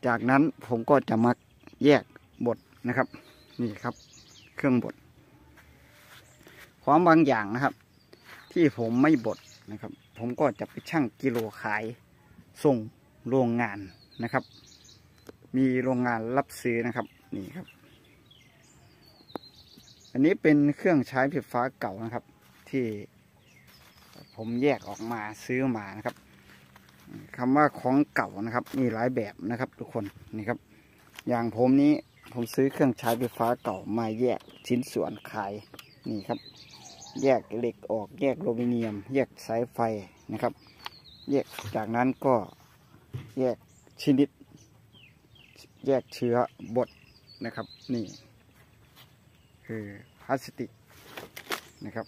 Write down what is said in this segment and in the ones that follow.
จากนั้นผมก็จะมาแยกบดนะครับนี่ครับเครื่องบดของบางอย่างนะครับที่ผมไม่บดนะครับผมก็จะไปชั่งกิโลขายส่งโรงงานนะครับมีโรงงานรับซื้อนะครับนี่ครับอันนี้เป็นเครื่องใช้ไฟฟ้าเก่านะครับที่ผมแยกออกมาซื้อมานะครับคำว่าของเก่านะครับมีหลายแบบนะครับทุกคนนี่ครับอย่างผมนี้ผมซื้อเครื่องใช้ไฟฟ้าเก่ามาแยกชิ้นส่วนขายนี่ครับแยกเหล็กออกแยกอลูมิเนียมแยกสายไฟนะครับแยกจากนั้นก็แยกชนิดแยกเชื้อบดนะครับนี่คือพลาสติกนะครับ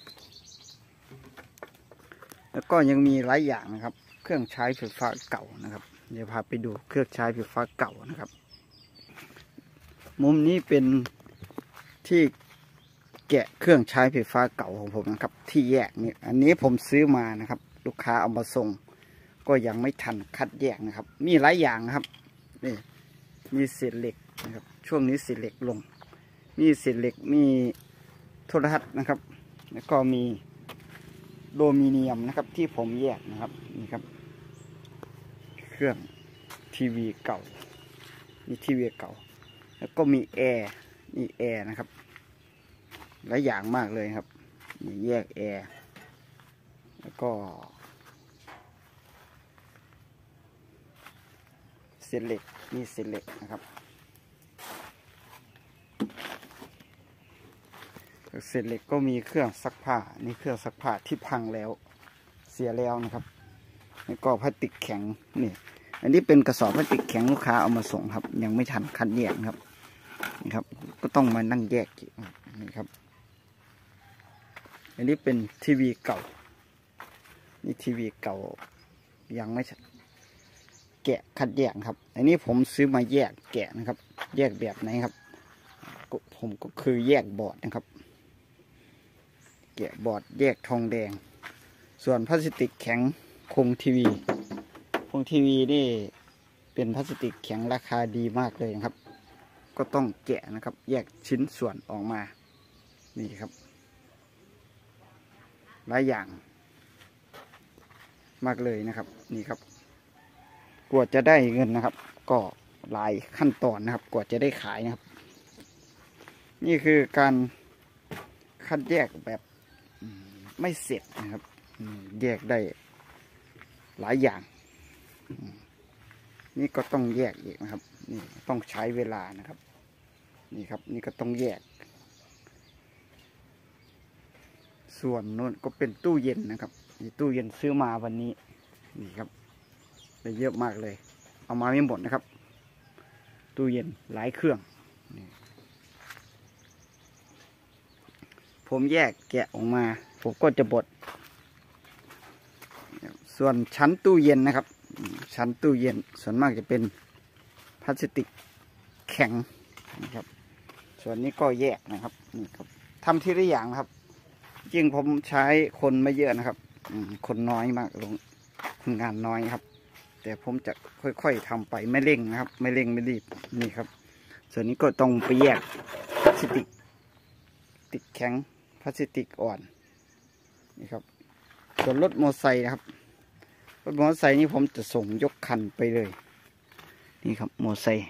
แล้วก็ยังมีหลายอย่างนะครับเครื่องใช้ไฟฟ้าเก่านะครับเดี๋ยวพาไปดูเครื่องใช้ไฟฟ้าเก่านะครับมุมนี้เป็นที่แกะเครื่องใช้ไฟฟ้าเก่าของผมนะครับที่แยกนี่อันนี้ผมซื้อมานะครับลูกค้าเอามาส่งก็ยังไม่ทันคัดแยกนะครับมีหลายอย่างนะครับนี่มีเศษเหล็กนะครับช่วงนี้เศษเหล็กลงมีเศษเหล็กมีโทรทัศน์นะครับแล้วก็มีอลูมิเนียมนะครับที่ผมแยกนะครับนี่ครับเครื่องทีวีเก่านี่ทีวีเก่าแล้วก็มีแอร์นี่แอร์นะครับหลายอย่างมากเลยครับนี่แยกแอร์แล้วก็เศษเหล็กนี่เศษเหล็กนะครับเศษเหล็กก็มีเครื่องซักผ้านี่เครื่องซักผ้าที่พังแล้วเสียแล้วนะครับแล้วก็พลาสติกแข็งนี่อันนี้เป็นกระสอบพลาสติกแข็งลูกค้าเอามาส่งครับยังไม่ทันคัดแยกครับนี่ครับก็ต้องมานั่งแยกนี่ครับอันนี้เป็นทีวีเก่านี่ทีวีเก่ายังไม่แกะคัดแยกครับอันนี้ผมซื้อมาแยกแกะนะครับแยกแบบไหนครับผมก็คือแยกบอร์ดนะครับแกะบอร์ดแยกทองแดงส่วนพลาสติกแข็งคงทีวีนี่เป็นพลาสติกแข็งราคาดีมากเลยนะครับก็ต้องแกะนะครับแยกชิ้นส่วนออกมานี่ครับหลายอย่างมากเลยนะครับนี่ครับกว่าจะได้เงินนะครับก็หลายขั้นตอนนะครับกว่าจะได้ขายนะครับนี่คือการคัดแยกแบบไม่เสร็จนะครับแยกได้หลายอย่างนี่ก็ต้องแยกอีกนะครับนี่ต้องใช้เวลานะครับนี่ครับนี่ก็ต้องแยกส่วนนู้นก็เป็นตู้เย็นนะครับนี่ตู้เย็นซื้อมาวันนี้นี่ครับได้เยอะมากเลยเอามาไม่หมดนะครับตู้เย็นหลายเครื่องนี่ผมแยกแกะออกมาผมก็จะบดส่วนชั้นตู้เย็นนะครับชั้นตู้เย็นส่วนมากจะเป็นพลาสติกแข็งนะครับส่วนนี้ก็แยกนะครับนี่ครับทำทีละอย่างครับจริงผมใช้คนไม่เยอะนะครับคนน้อยมากลงคนงานน้อยครับแต่ผมจะค่อยๆทำไปไม่เร่งนะครับไม่เร่งไม่รีบนี่ครับส่วนนี้ก็ต้องไปแยกพลาสติกแข็งพลาสติกอ่อนนี่ครับส่วนรถมอเตอร์ไซค์นะครับรถมอเตอร์ไซค์นี้ผมจะส่งยกคันไปเลยนี่ครับมอเตอร์ไซค์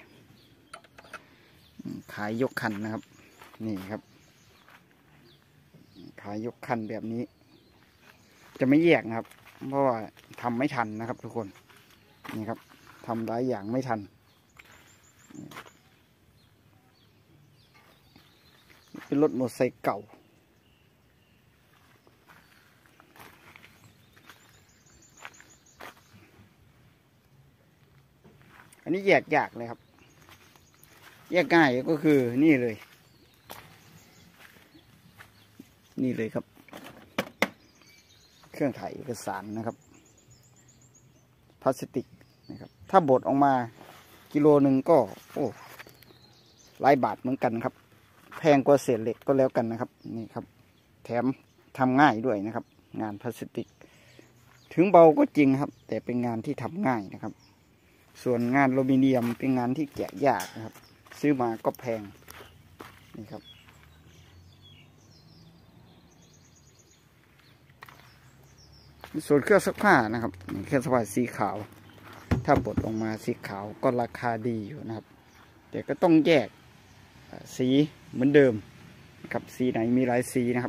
ขายยกคันนะครับนี่ครับขายยกคันแบบนี้จะไม่แยกนะครับเพราะว่าทำไม่ทันนะครับทุกคนนี่ครับทำหลายอย่างไม่ทันเป็นรถมอเตอร์ไซค์เก่าอันนี้แยกยากเลยครับแยกง่ายก็คือนี่เลยครับ เครื่องถ่ายเอกสารนะครับพลาสติกนะครับถ้าบดออกมากิโลหนึ่งก็หลายบาทเหมือนกันครับแพงกว่าเศษเหล็กก็แล้วกันนะครับนี่ครับแถมทำง่ายด้วยนะครับงานพลาสติกถึงเบาก็จริงครับแต่เป็นงานที่ทำง่ายนะครับส่วนงานอลูมิเนียมเป็นงานที่แกะยากนะครับ ซื้อมาก็แพงนี่ครับส่วนเครื่องซักผ้านะครับเครื่องซักผ้าสีขาวถ้าบดออกมาสีขาวก็ราคาดีอยู่นะครับแต่ก็ต้องแยกสีเหมือนเดิมครับสีไหนมีหลายสีนะครับ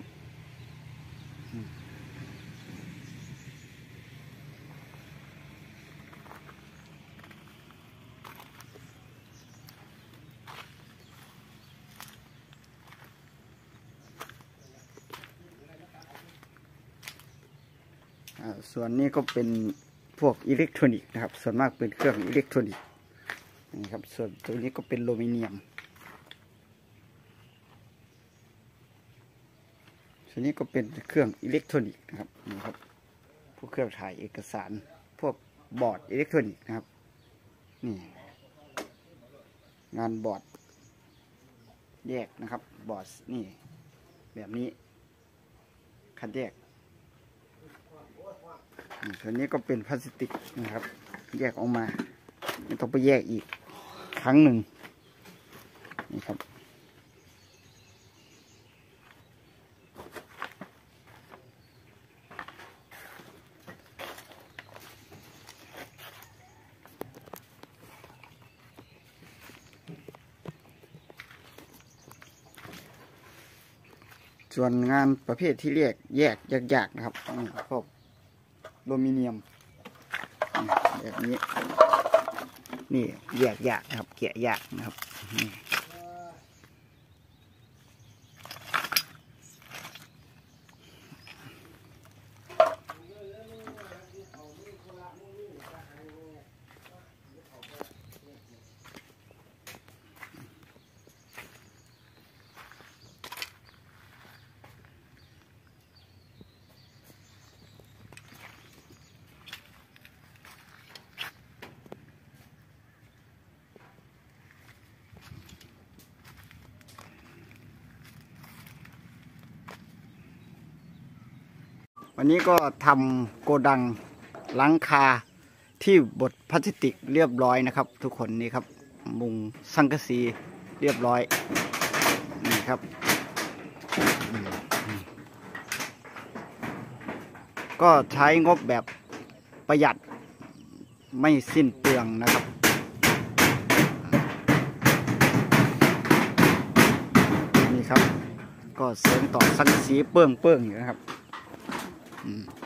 ส่วนนี้ก็เป็นพวกอิเล็กทรอนิกส์นะครับส่วนมากเป็นเครื่องอิเล็กทรอนิกส์นี่ครับส่วนตัวนี้ก็เป็นอลูมิเนียมส่วนนี้ก็เป็นเครื่องอิเล็กทรอนิกส์นะครับนี่ครับพวกเครื่องถ่ายเอกสารพวกบอร์ดอิเล็กทรอนิกส์นะครับนี่งานบอร์ดแยกนะครับบอร์ดนี่แบบนี้คัดแยกส่วนนี้ก็เป็นพลาสติกนะครับแยกออกมาไม่ต้องไปแยกอีกครั้งหนึ่งนี่ครับส่วนงานประเภทที่เรียกแยกยากๆนะครับพวกอลูมิเนียมแบบนี้นี่แยกยากนะครับแกะยากนะครับวันนี้ก็ทำโกดังหลังคาที่บดพลาสติกเรียบร้อยนะครับทุกคนนี่ครับมุงสังกะสีเรียบร้อยนี่ครับก็ใช้งบแบบประหยัดไม่สิ้นเปลืองนะครับนี่ครับก็เสริมต่อสังกะสีเปื้องอยู่นะครับ